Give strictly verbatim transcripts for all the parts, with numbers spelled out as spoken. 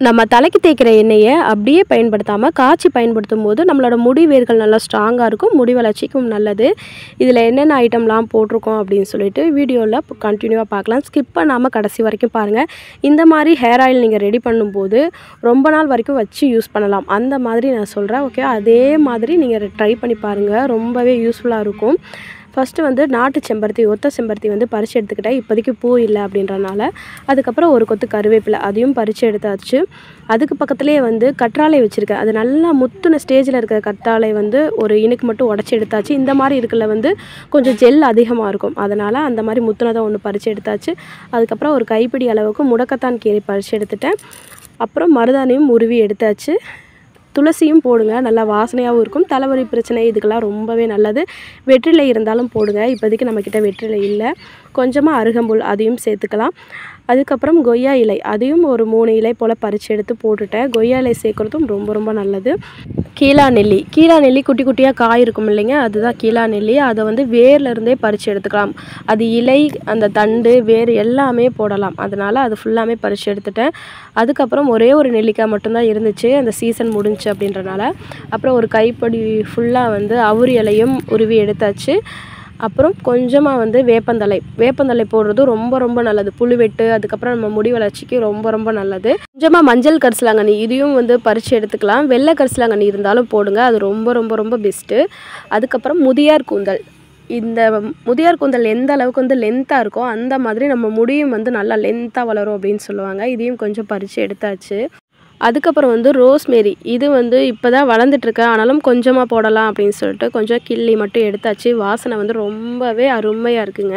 நம்ம தலைக்கு தேய்க்கிற எண்ணெயை அப்படியே பயன்படுத்தாமல் காய்ச்சி பயன்படுத்தும் போது நம்மளோட முடி வேர்கள் நல்லா ஸ்ட்ராங்காக இருக்கும், முடி வளர்ச்சிக்கும் நல்லது. இதில் என்னென்ன ஐட்டம்லாம் போட்டிருக்கோம் அப்படின்னு சொல்லிட்டு வீடியோவில் கண்டினியூவாக பார்க்கலாம். ஸ்கிப் பண்ணாமல் கடைசி வரைக்கும் பாருங்கள். இந்த மாதிரி ஹேர் ஆயில் நீங்கள் ரெடி பண்ணும்போது ரொம்ப நாள் வரைக்கும் வச்சு யூஸ் பண்ணலாம். அந்த மாதிரி நான் சொல்கிறேன். ஓகே, அதே மாதிரி நீங்கள் ட்ரை பண்ணி பாருங்கள், ரொம்பவே யூஸ்ஃபுல்லாக இருக்கும். ஃபஸ்ட்டு வந்து நாட்டு செம்பருத்தி, ஒத்த செம்பருத்தி வந்து பறித்து எடுத்துக்கிட்டேன். இப்போதைக்கு பூ இல்லை அப்படின்றனால. அதுக்கப்புறம் ஒரு கொத்து கருவேப்பிலை, அதையும் பறித்து எடுத்தாச்சு. அதுக்கு பக்கத்துலேயே வந்து கற்றாழை வச்சுருக்கேன். அது நல்லா முத்துன ஸ்டேஜில் இருக்கிற கற்றாழை வந்து ஒரு இனுக்கு மட்டும் உடச்சி எடுத்தாச்சு. இந்த மாதிரி இருக்கல வந்து கொஞ்சம் ஜெல் அதிகமாக இருக்கும், அதனால் அந்த மாதிரி முத்துனதை ஒன்று பறித்து எடுத்தாச்சு. அதுக்கப்புறம் ஒரு கைப்பிடி அளவுக்கு முடக்கத்தான் கீரை பறித்து எடுத்துட்டேன். அப்புறம் மருதாணியும் உருவி எடுத்தாச்சு. துளசியும் போடுங்க, நல்லா வாசனையாகவும் இருக்கும். தலைவலி பிரச்சனை இதுக்கெல்லாம் ரொம்பவே நல்லது. வெற்றிலை இருந்தாலும் போடுங்க. இப்போதைக்கு நம்மக்கிட்ட வெற்றிலை இல்லை. கொஞ்சமாக அருகம்புல், அதையும் சேர்த்துக்கலாம். அதுக்கப்புறம் கொய்யா இலை, அதையும் ஒரு மூணு இலை போல் பறித்து எடுத்து போட்டுட்டேன். கொய்யா இலை சேர்க்குறதும் ரொம்ப ரொம்ப நல்லது. கீழா நெல்லி, கீழா நெல்லி குட்டி குட்டியாக காய் இருக்கும் இல்லைங்க, அதுதான் கீழா நெல்லி. அதை வந்து வேர்லேருந்தே பறித்து எடுத்துக்கலாம். அது இலை, அந்த தண்டு, வேர் எல்லாமே போடலாம். அதனால் அது ஃபுல்லாமே பறித்து எடுத்துட்டேன். அதுக்கப்புறம் ஒரே ஒரு நெல்லிக்காய் மட்டும்தான் இருந்துச்சு, அந்த சீசன் முடிஞ்சு அப்படின்றனால. அப்புறம் ஒரு கைப்படி ஃபுல்லாக வந்து அவுரி இலையும் உருவி எடுத்தாச்சு. அப்புறம் கொஞ்சமாக வந்து வேப்பந்தலை, வேப்பந்தலை போடுறது ரொம்ப ரொம்ப நல்லது. புழுவெட்டு, அதுக்கப்புறம் நம்ம முடி வளர்ச்சிக்கு ரொம்ப ரொம்ப நல்லது. கொஞ்சமாக மஞ்சள் கரிசலாங்கண்ணி, இதையும் வந்து பறித்து எடுத்துக்கலாம். வெள்ளை கரிசலாங்கண்ணி இருந்தாலும் போடுங்க, அது ரொம்ப ரொம்ப ரொம்ப பெஸ்ட்டு. அதுக்கப்புறம் முதியார் கூந்தல், இந்த முதியார் கூந்தல் எந்த அளவுக்கு வந்து லென்த்தாக இருக்கோ அந்த மாதிரி நம்ம முடியும் வந்து நல்லா லென்த்தாக வளரும் அப்படின்னு சொல்லுவாங்க. இதையும் கொஞ்சம் பறித்து எடுத்தாச்சு. அதுக்கப்புறம் வந்து ரோஸ்மேரி, இது வந்து இப்போ தான் வளர்ந்துட்டுருக்கு, ஆனாலும் கொஞ்சமாக போடலாம் அப்படின்னு சொல்லிட்டு கொஞ்சம் கிள்ளி மட்டும் எடுத்தாச்சு. வாசனை வந்து ரொம்பவே அருமையாக இருக்குங்க.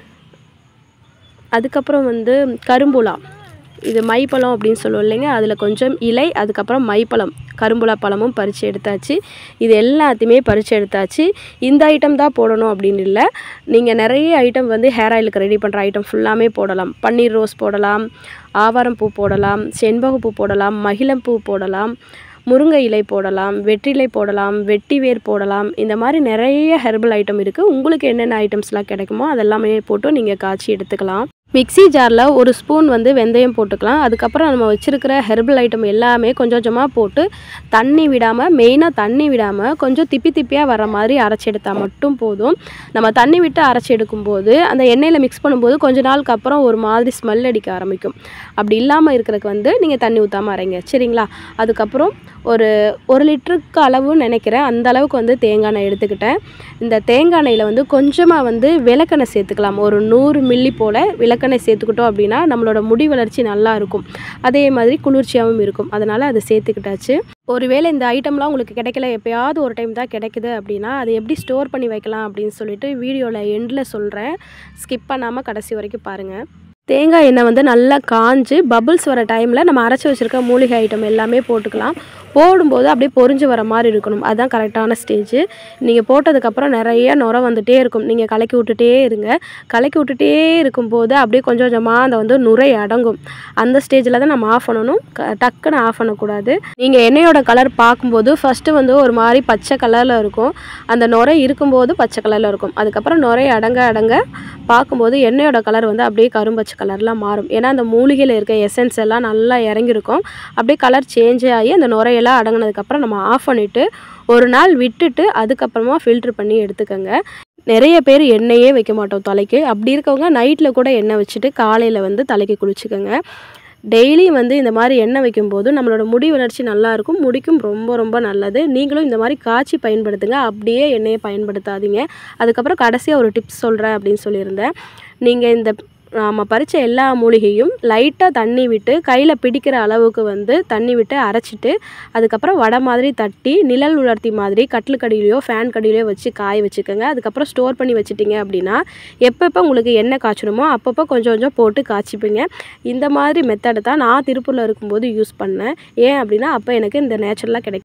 அதுக்கப்புறம் வந்து கரும்புலா, இது மைப்பழம் அப்படின்னு சொல்லுவோம் இல்லைங்க, அதில் கொஞ்சம் இலை, அதுக்கப்புறம் மைப்பழம், கரும்புலா பழமும் பறித்து எடுத்தாச்சு. இது எல்லாத்தையுமே பறித்து எடுத்தாச்சு. இந்த ஐட்டம் தான் போடணும் அப்படின்னு இல்லை, நீங்கள் நிறைய ஐட்டம் வந்து ஹேர் ஆயிலுக்கு ரெடி பண்ணுற ஐட்டம் ஃபுல்லாமே போடலாம். பன்னீர் ரோஸ் போடலாம், ஆவாரம் பூ போடலாம், செண்பகப்பூ போடலாம், மகிழம்பூ போடலாம், முருங்கை இலை போடலாம், வெற்றிலை போடலாம், வெட்டி வேர் போடலாம். இந்த மாதிரி நிறைய ஹெர்பல் ஐட்டம் இருக்குது. உங்களுக்கு என்னென்ன ஐட்டம்ஸ்லாம் கிடைக்குமோ அதெல்லாமே போட்டு நீங்கள் காய்ச்சி எடுத்துக்கலாம். மிக்ஸி ஜாரில் ஒரு ஸ்பூன் வந்து வெந்தயம் போட்டுக்கலாம். அதுக்கப்புறம் நம்ம வச்சுருக்கிற ஹெர்பல் ஐட்டம் எல்லாமே கொஞ்சம் கொஞ்சமாக போட்டு தண்ணி விடாமல், மெயினாக தண்ணி விடாமல் கொஞ்சம் திப்பி திப்பியாக வர மாதிரி அரைச்சி எடுத்தால் மட்டும் போதும். நம்ம தண்ணி விட்டு அரைச்சி எடுக்கும்போது அந்த எண்ணெயில் மிக்ஸ் பண்ணும்போது கொஞ்ச நாளுக்கு அப்புறம் ஒரு மாதிரி ஸ்மெல் அடிக்க ஆரம்பிக்கும். அப்படி இல்லாமல் இருக்கிறதுக்கு வந்து நீங்கள் தண்ணி ஊற்றாமல் அரைங்க, சரிங்களா? அதுக்கப்புறம் ஒரு ஒரு லிட்டருக்கு அளவு நினைக்கிறேன், அந்த அளவுக்கு வந்து தேங்காய் எண்ணெய் எடுத்துக்கிட்டேன். இந்த தேங்காய் எண்ணெயில் வந்து கொஞ்சமாக வந்து விளக்கெண்ணெய் சேர்த்துக்கலாம். ஒரு நூறு மில்லி போல் விளக்கெண்ணெய் சேர்த்துக்கிட்டோம் அப்படின்னா நம்மளோட முடி வளர்ச்சி நல்லா இருக்கும், அதே மாதிரி குளிர்ச்சியாகவும் இருக்கும். அதனால் அதை சேர்த்துக்கிட்டாச்சு. ஒருவேளை இந்த ஐட்டம்லாம் உங்களுக்கு கிடைக்கல, எப்போயாவது ஒரு டைம் தான் கிடைக்குது அப்படின்னா அதை எப்படி ஸ்டோர் பண்ணி வைக்கலாம் அப்படின்னு சொல்லிட்டு வீடியோவில் எண்டில் சொல்கிறேன். ஸ்கிப் பண்ணாமல் கடைசி வரைக்கும் பாருங்கள். தேங்காய் எண்ணெய் வந்து நல்லா காஞ்சு பபுள்ஸ் வர டைமில் நம்ம அரைச்சி வச்சுருக்க மூலிகை ஐட்டம் எல்லாமே போட்டுக்கலாம். போடும்போது அப்படியே பொரிஞ்சு வர மாதிரி இருக்கணும், அதுதான் கரெக்டான ஸ்டேஜ். நீங்கள் போட்டதுக்கப்புறம் நிறைய நுரை வந்துகிட்டே இருக்கும், நீங்கள் கலக்கி விட்டுட்டே இருங்க. கலக்கி விட்டுட்டே இருக்கும்போது அப்படியே கொஞ்சம் கொஞ்சமாக அந்த வந்து நுரை அடங்கும். அந்த ஸ்டேஜில் தான் நம்ம ஆஃப் பண்ணணும், க டக்குன்னு ஆஃப் பண்ணக்கூடாது. நீங்கள் எண்ணெயோட கலர் பார்க்கும்போது ஃபஸ்ட்டு வந்து ஒரு மாதிரி பச்சை கலரில் இருக்கும், அந்த நுரை இருக்கும்போது பச்சை கலரில் இருக்கும். அதுக்கப்புறம் நுரை அடங்க அடங்க பார்க்கும்போது எண்ணெயோட கலர் வந்து அப்படியே கரும்பச்சை கலரில் மாறும். ஏன்னா அந்த மூலிகையில் இருக்க எசன்ஸ் எல்லாம் நல்லா இறங்கியிருக்கும். அப்படியே கலர் சேஞ்ச் ஆகி அந்த நுரையெல்லாம் அடங்கினதுக்கப்புறம் நம்ம ஆஃப் பண்ணிவிட்டு ஒரு நாள் விட்டுட்டு அதுக்கப்புறமா ஃபில்ட்ரு பண்ணி எடுத்துக்கோங்க. நிறைய பேர் எண்ணெயே வைக்க மாட்டோம் தலைக்கு. அப்படி இருக்கவங்க நைட்டில் கூட எண்ணெய் வச்சுட்டு காலையில் வந்து தலைக்கு குளிச்சுக்கோங்க. டெய்லி வந்து இந்த மாதிரி எண்ணெய் வைக்கும்போது நம்மளோட முடி வளர்ச்சி நல்லாயிருக்கும், முடிக்கும் ரொம்ப ரொம்ப நல்லது. நீங்களும் இந்த மாதிரி காய்ச்சி பயன்படுத்துங்க, அப்படியே எண்ணெயை பயன்படுத்தாதீங்க. அதுக்கப்புறம் கடைசியாக ஒரு டிப்ஸ் சொல்கிறேன் அப்படின்னு சொல்லியிருந்தேன். நீங்கள் இந்த நம்ம பறித்த எல்லா மூலிகையும் லைட்டாக தண்ணி விட்டு கையில் பிடிக்கிற அளவுக்கு வந்து தண்ணி விட்டு அரைச்சிட்டு அதுக்கப்புறம் வடை மாதிரி தட்டி நிழல் உலர்த்தி மாதிரி கட்டிலுக்கடியிலையோ ஃபேன் கடியிலையோ வச்சு காய வச்சுக்கோங்க. அதுக்கப்புறம் ஸ்டோர் பண்ணி வச்சுட்டிங்க அப்படின்னா எப்பப்போ உங்களுக்கு எண்ணெய் காய்ச்சணுமோ அப்பப்போ கொஞ்சம் கொஞ்சம் போட்டு காய்ச்சிப்பீங்க. இந்த மாதிரி மெத்தடை தான் நான் திருப்பூரில் இருக்கும்போது யூஸ் பண்ணேன். ஏன் அப்படின்னா அப்போ எனக்கு இந்த நேச்சுரலாக கிடைக்கும்.